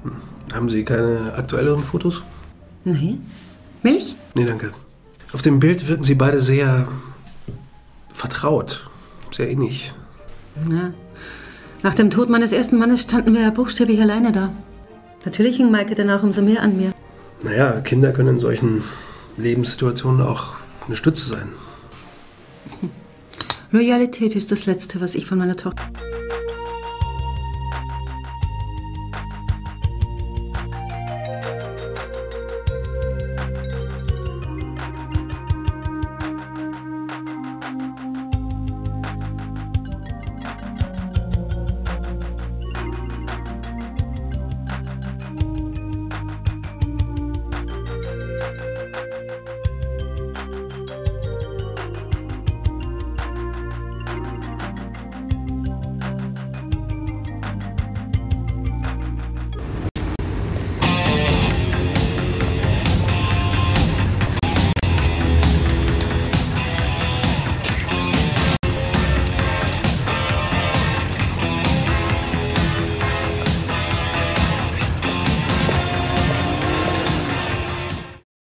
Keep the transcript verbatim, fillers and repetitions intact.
Haben Sie keine aktuelleren Fotos? Nee. Milch? Nee, danke. Auf dem Bild wirken Sie beide sehr vertraut, sehr innig. Ja. Nach dem Tod meines ersten Mannes standen wir ja buchstäblich alleine da. Natürlich hing Maike danach umso mehr an mir. Naja, Kinder können in solchen Lebenssituationen auch eine Stütze sein. Loyalität ist das Letzte, was ich von meiner Tochter...